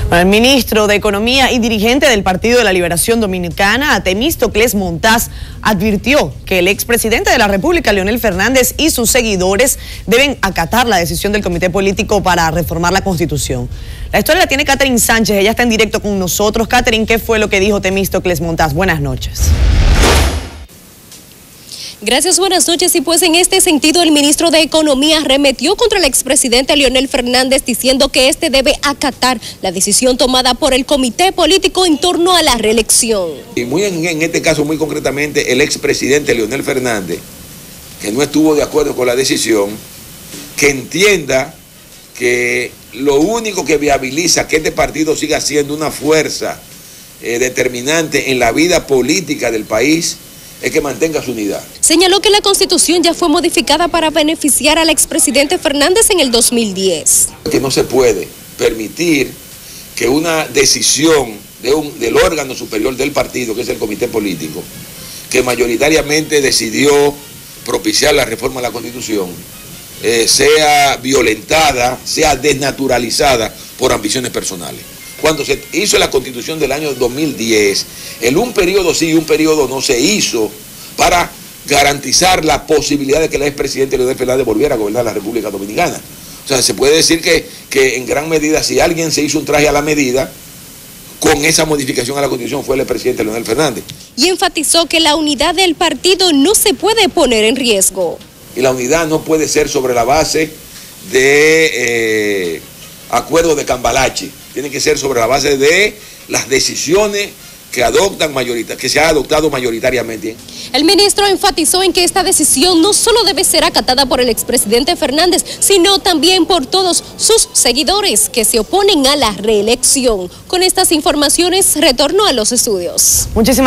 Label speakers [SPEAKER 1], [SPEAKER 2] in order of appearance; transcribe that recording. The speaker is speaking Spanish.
[SPEAKER 1] El ministro de Economía y dirigente del Partido de la Liberación Dominicana, Temístocles Montaz, advirtió que el expresidente de la República, Leonel Fernández, y sus seguidores deben acatar la decisión del comité político para reformar la Constitución. La historia la tiene Catherine Sánchez, ella está en directo con nosotros. Catherine, ¿qué fue lo que dijo Temístocles Montaz? Buenas noches.
[SPEAKER 2] Gracias, buenas noches. Y pues en este sentido el ministro de Economía arremetió contra el expresidente Leonel Fernández diciendo que este debe acatar la decisión tomada por el comité político en torno a la reelección.
[SPEAKER 3] Y en este caso muy concretamente el expresidente Leonel Fernández, que no estuvo de acuerdo con la decisión, que entienda que lo único que viabiliza que este partido siga siendo una fuerza determinante en la vida política del país es que mantenga su unidad.
[SPEAKER 2] Señaló que la Constitución ya fue modificada para beneficiar al expresidente Fernández en el 2010.
[SPEAKER 3] Que no se puede permitir que una decisión del órgano superior del partido, que es el comité político, que mayoritariamente decidió propiciar la reforma de la Constitución, sea violentada, sea desnaturalizada por ambiciones personales. Cuando se hizo la Constitución del año 2010, en un periodo sí y un periodo no se hizo para garantizar la posibilidad de que el expresidente Leonel Fernández volviera a gobernar la República Dominicana. O sea, se puede decir que en gran medida, si alguien se hizo un traje a la medida, con esa modificación a la Constitución fue el expresidente Leonel Fernández.
[SPEAKER 2] Y enfatizó que la unidad del partido no se puede poner en riesgo.
[SPEAKER 3] Y la unidad no puede ser sobre la base de acuerdos de cambalache. Tiene que ser sobre la base de las decisiones que se ha adoptado mayoritariamente.
[SPEAKER 2] El ministro enfatizó en que esta decisión no solo debe ser acatada por el expresidente Fernández, sino también por todos sus seguidores que se oponen a la reelección. Con estas informaciones, retorno a los estudios.
[SPEAKER 1] Muchísimas